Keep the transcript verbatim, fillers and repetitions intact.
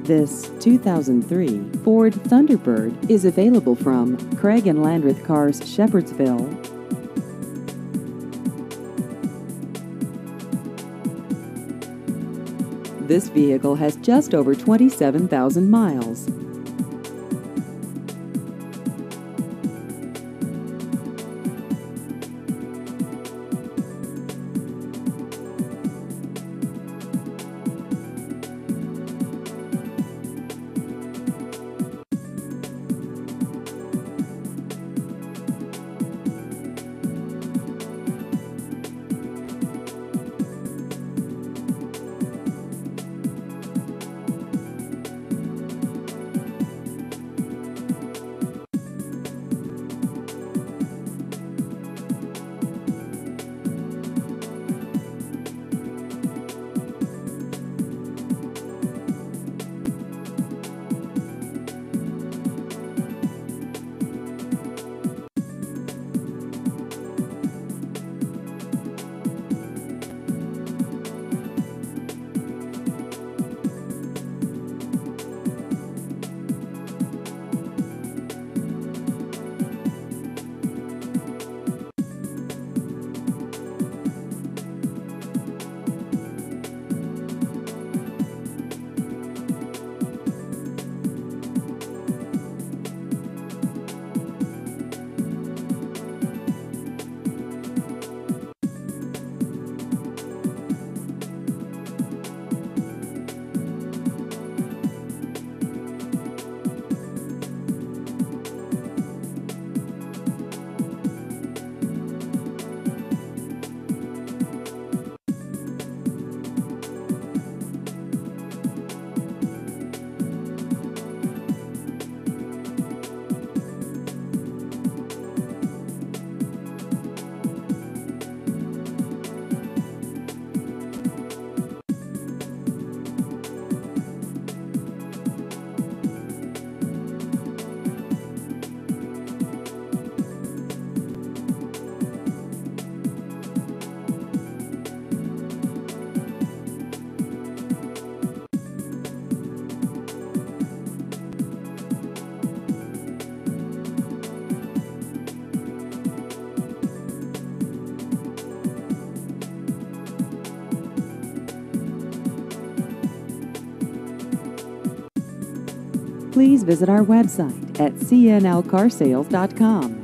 This two thousand three Ford Thunderbird is available from Craig and Landreth Cars, Shepherdsville. This vehicle has just over twenty-seven thousand miles. Please visit our website at c n l car sales dot com.